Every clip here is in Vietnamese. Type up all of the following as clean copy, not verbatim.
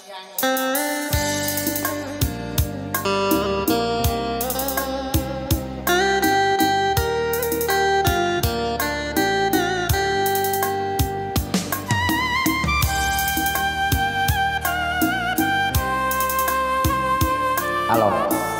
Alo.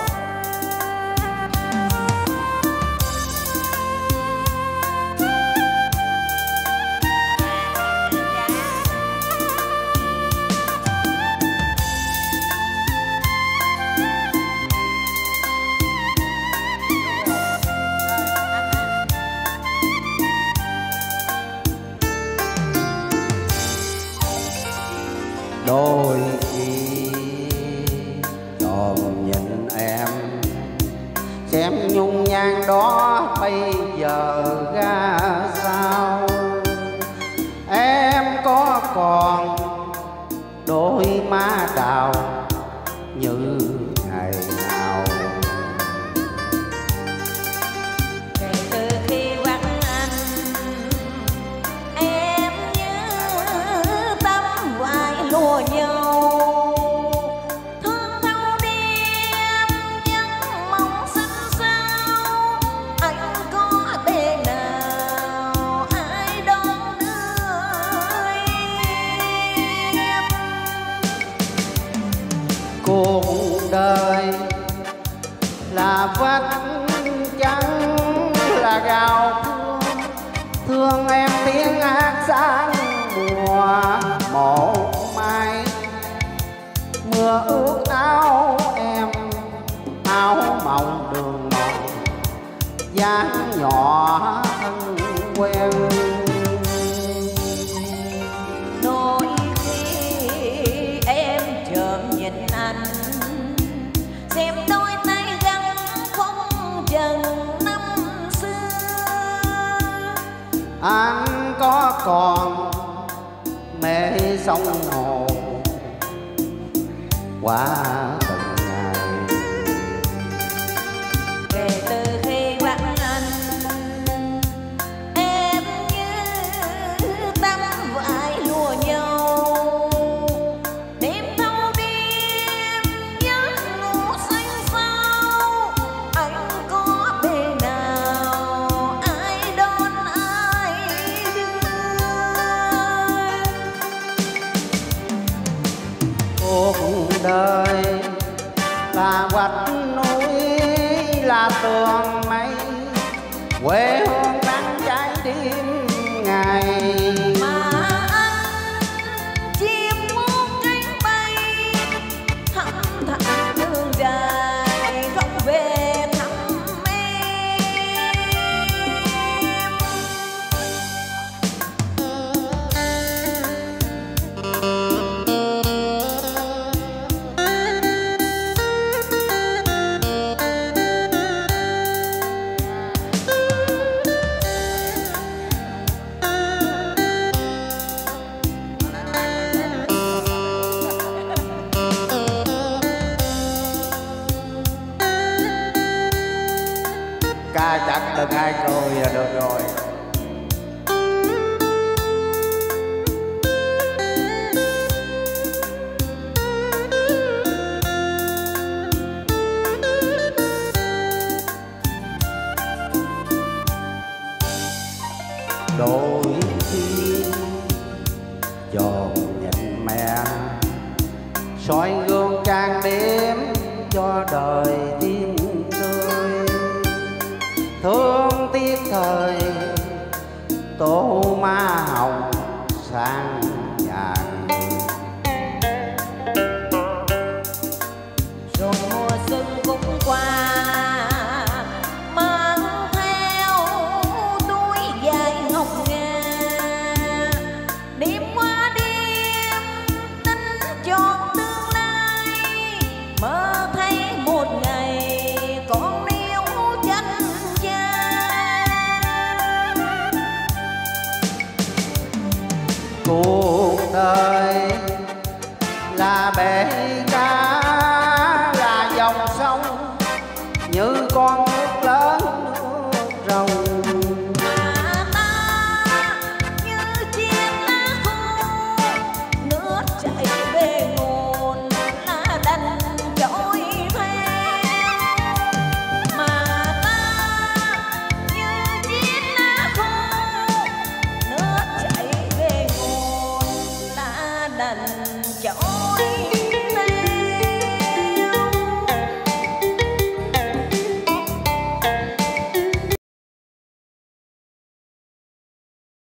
Đôi khi tròn nhìn em xem nhung nhan đó bây giờ ra sao. Em có còn đôi má đào như ngày nào. Kể từ khi vắng anh, em như tấm vải lụa nhau, thương thâu đêm những mong xinh xao. Anh có thể nào ai đón đưa em. Cuộc đời là vách trắng là gạo thương em tiếng hát sáng mùa một mai. Mưa ướt áo em áo mỏng đường mòn dáng nhỏ thân quen. Đôi khi em chợt nhìn anh, xem đôi tay gắn phong trần năm xưa. Anh có còn mê sông hồ qua từng ngày. Kể từ khi vắng anh, em như tấm vải lụa nhau, đêm thâu đêm nhớ ngủ xanh xao. Anh có bên nào ai đón ai đưa. Cuộc đời là vách núi là tường mây quê hương nắng cháy đêm ngày. Mà anh chim muôn cánh bay, thăm thẳm đường dài không về thăm em. Ca chẳng đừng ai cười là được rồi. Đôi khi tròn nhìn mẹ soi gương trang điểm cho đời tim tươi. Thương tiếc thời tô má hồng sang nhàn. Rồi mùa xuân cũng qua, mang theo túi dài ngọc ngà. Đêm qua đêm tính chọn tương lai, mơ thấy một ngày con níu chân cha. Cuộc đời là bể